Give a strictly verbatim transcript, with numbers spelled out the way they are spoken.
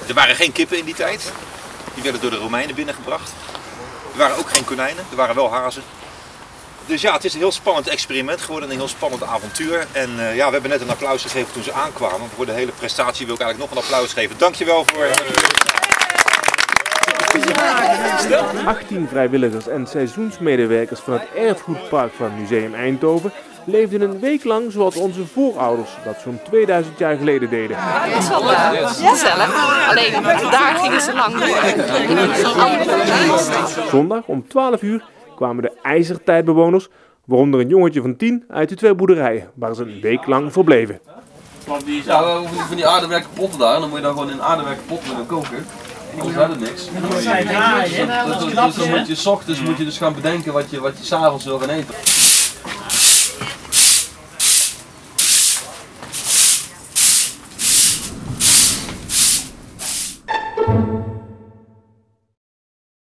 Er waren geen kippen in die tijd. Die werden door de Romeinen binnengebracht. Er waren ook geen konijnen, er waren wel hazen. Dus ja, het is een heel spannend experiment geworden, een heel spannend avontuur. En uh, ja, we hebben net een applaus gegeven toen ze aankwamen. Voor de hele prestatie wil ik eigenlijk nog een applaus geven. Dankjewel voor... achttien vrijwilligers en seizoensmedewerkers van het Erfgoedpark van Museum Eindhoven leefden een week lang zoals onze voorouders dat zo'n tweeduizend jaar geleden deden. Ja, dat is wel uh, gezellig. Alleen daar gingen ze lang door. Zondag om twaalf uur kwamen de ijzertijdbewoners, waaronder een jongetje van tien uit de twee boerderijen, waar ze een week lang verbleven. Ja, we hoeven van die aardewerken potten daar, dan moet je dan gewoon in aardewerken potten gaan koken. Anders had het niks. Dus dan moet je 's ochtends moet je dus gaan bedenken wat je, wat je 's avonds wil gaan eten. Thank you.